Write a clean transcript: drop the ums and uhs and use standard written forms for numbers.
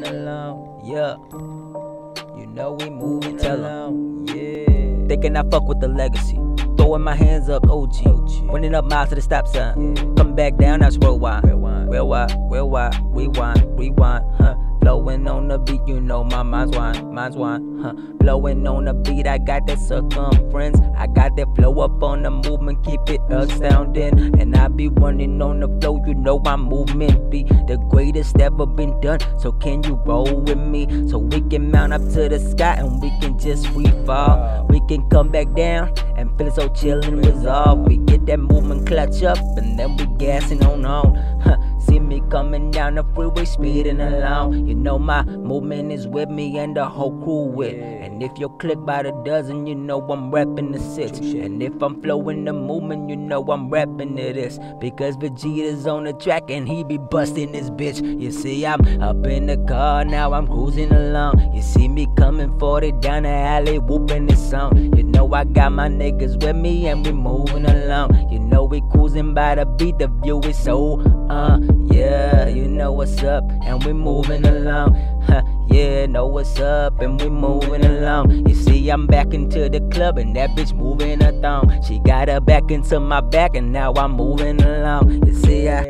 along, yeah. You know we moving along, yeah. Thinking I fuck with the legacy. Throwing my hands up, OG. Running up miles to the stop sign. Come back down, that's rewind. Rewind, huh? Blowing on the beat, you know my mind's wine, huh? Blowing on the beat, I got that circumference. I got that flow up on the movement, keep it astounding. And I be running on the flow, you know my movement be the greatest ever been done. So can you roll with me? So we can mount up to the sky and we can just free fall. We can come back down and feel so chill and resolve. We get that movement clutch up and then we gassing on, huh? See me coming down the freeway speeding along. You know my movement is with me and the whole crew with. And if you click by the dozen, you know I'm repping the six. And if I'm flowing the movement, you know I'm repping to this. Because Vegeta's on the track and he be busting this bitch. You see I'm up in the car, now I'm cruising along. You see me coming 40 down the alley whooping this song. You know I got my niggas with me and we moving along. You know we cruising by the beat, the view is so yeah, you know what's up, and we moving along, huh? Yeah, know what's up, and we moving along. You see, I'm back into the club, and that bitch moving her thong. She got her back into my back, and now I'm moving along. You see, I